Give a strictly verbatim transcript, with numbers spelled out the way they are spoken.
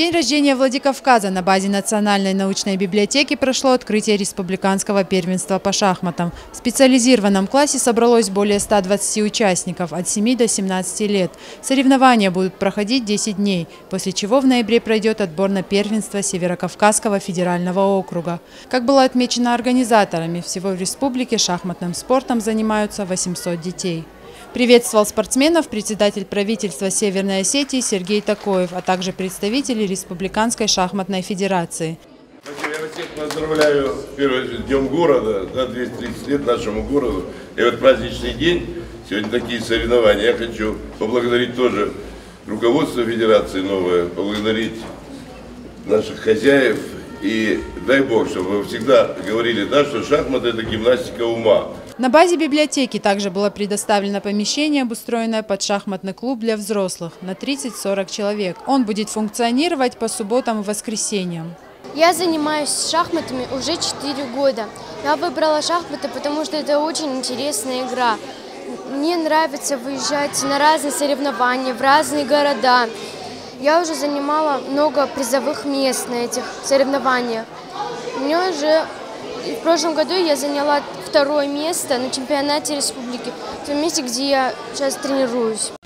день рождения Владикавказа на базе Национальной научной библиотеки прошло открытие республиканского первенства по шахматам. В специализированном классе собралось более ста двадцати участников от семи до семнадцати лет. Соревнования будут проходить десять дней, после чего в ноябре пройдет отбор на первенство Северокавказского федерального округа. Как было отмечено организаторами, всего в республике шахматным спортом занимаются восемьсот детей. Приветствовал спортсменов председатель правительства Северной Осетии Сергей Такоев, а также представители Республиканской шахматной федерации. Я всех поздравляю с первым днем города, да, двести тридцать лет нашему городу. И вот праздничный день, сегодня такие соревнования. Я хочу поблагодарить тоже руководство федерации новое, поблагодарить наших хозяев. И дай Бог, чтобы вы всегда говорили, да, что шахматы – это гимнастика ума. На базе библиотеки также было предоставлено помещение, обустроенное под шахматный клуб для взрослых на тридцать-сорок человек. Он будет функционировать по субботам и воскресеньям. Я занимаюсь шахматами уже четыре года. Я выбрала шахматы, потому что это очень интересная игра. Мне нравится выезжать на разные соревнования, в разные города. Я уже занимала много призовых мест на этих соревнованиях. Мне уже в прошлом году я заняла второе место на чемпионате республики, в том месте, где я сейчас тренируюсь.